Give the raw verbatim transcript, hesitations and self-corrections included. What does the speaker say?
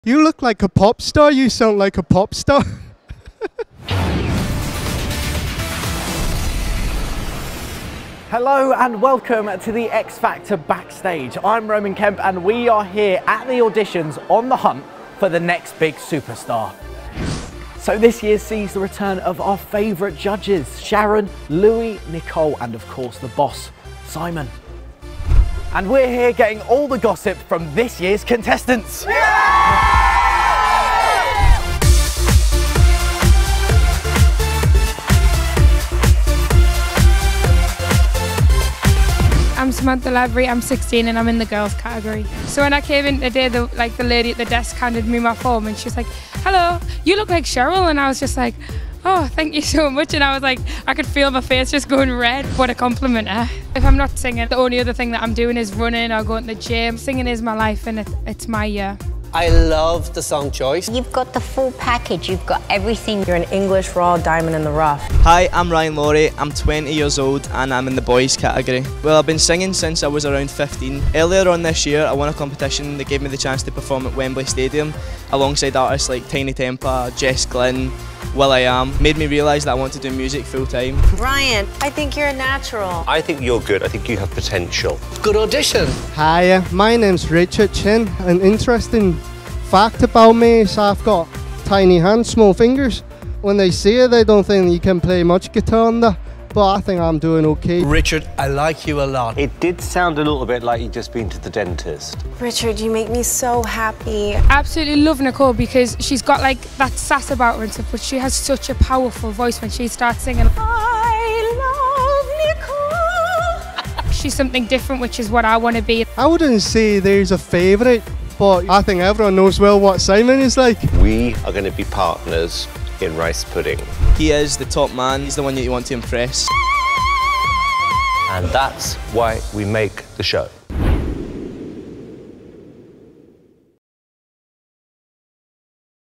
You look like a pop star, you sound like a pop star. Hello and welcome to the X Factor Backstage. I'm Roman Kemp and we are here at the auditions on the hunt for the next big superstar. So this year sees the return of our favourite judges, Sharon, Louis, Nicole and of course the boss, Simon. And we're here getting all the gossip from this year's contestants. Yeah! I'm Samantha Lavery, I'm sixteen and I'm in the girls category. So when I came in today, the, like the lady at the desk handed me my form and she was like, hello, you look like Cheryl. And I was just like, oh, thank you so much. And I was like, I could feel my face just going red. What a compliment, eh? If I'm not singing, the only other thing that I'm doing is running or going to the gym. Singing is my life and it, it's my year. I love the song choice. You've got the full package, you've got everything. You're an English raw diamond in the rough. Hi, I'm Ryan Lawrie, I'm twenty years old and I'm in the boys category. Well, I've been singing since I was around fifteen. Earlier on this year, I won a competition that gave me the chance to perform at Wembley Stadium alongside artists like Tiny Tempa, Jess Glynn, Will I Am. Made me realise that I want to do music full time. Ryan, I think you're a natural. I think you're good, I think you have potential. Good audition. Hi, uh, my name's Richard Chen. An interesting fact about me is I've got tiny hands, small fingers. When they see it, they don't think you can play much guitar on that, but I think I'm doing okay. Richard, I like you a lot. It did sound a little bit like you'd just been to the dentist. Richard, you make me so happy. Absolutely love Nicole because she's got like that sass about her and stuff, but she has such a powerful voice when she starts singing. I love Nicole. She's something different, which is what I want to be. I wouldn't say there's a favourite, but I think everyone knows well what Simon is like. We are going to be partners in rice pudding. He is the top man, he's the one that you want to impress. And that's why we make the show.